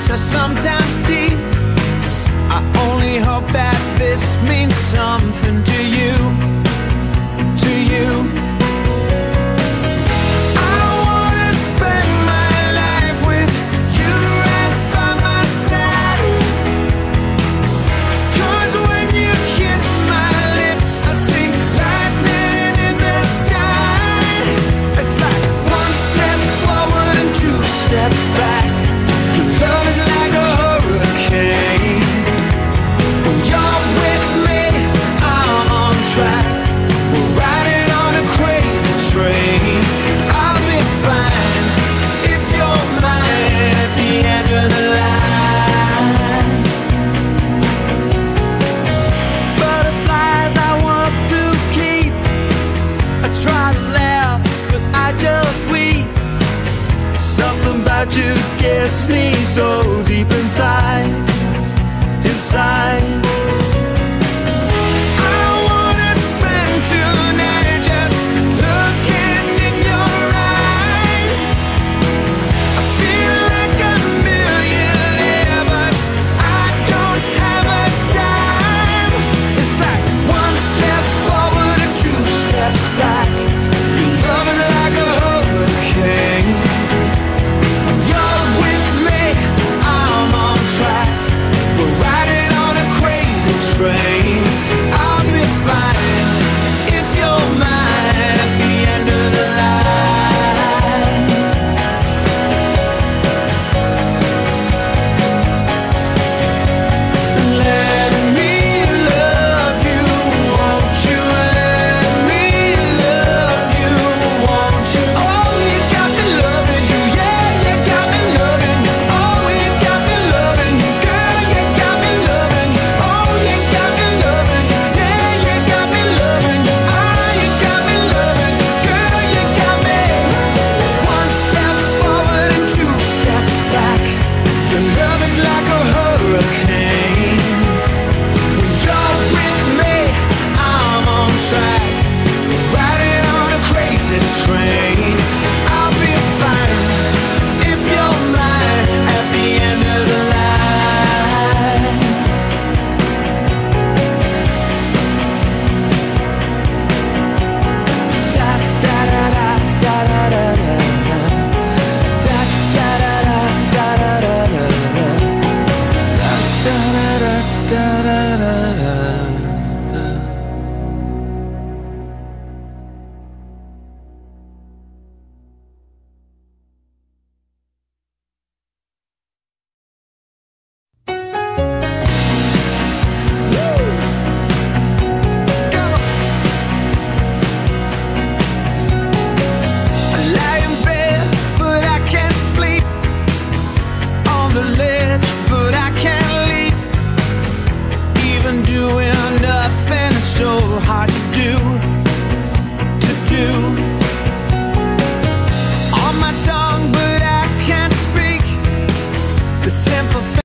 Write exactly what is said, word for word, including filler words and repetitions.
are sometimes deep. I only hope that this means something to you, to you. I wanna spend my life with you right by my side, 'cause when you kiss my lips, I see lightning in the sky. It's like one step forward and two steps back. Love is like a hurricane. When you're with me, I'm on track. We're riding on a crazy train. I'll be fine if you're mine at the end of the line. Butterflies I want to keep. I try to laugh, but I just weep. Something about you gets me so deep inside, inside. I wanna spend tonight just looking in your eyes. I feel like a millionaire, but I don't have a dime. It's like one step forward and two steps back. Your love is like a hurricane. You're with me, I'm on track. We're riding on a crazy train. I'll be fine if you're mine at the end of the line. Let me love you, won't you? Let me love you, won't you? Oh, you got me loving you, yeah, you got me loving you. Oh, you got me loving you, girl, you got me loving you. Oh, you got me loving you, yeah, you got me loving you. Oh, you got me loving you, girl, you got me. One step forward and two steps back. Your love is like a hurricane. When you're with me, I'm on track. Riding on a crazy train. I'll be fine if you're mine at the end of the line. Da da da da da da da da. Da da da da da da da da. Da da da da da da da. I lie in bed, but I can't sleep. On the ledge, but I can't leap. Even doing nothing is so hard to do, to do. On my tongue, but I can't speak the simple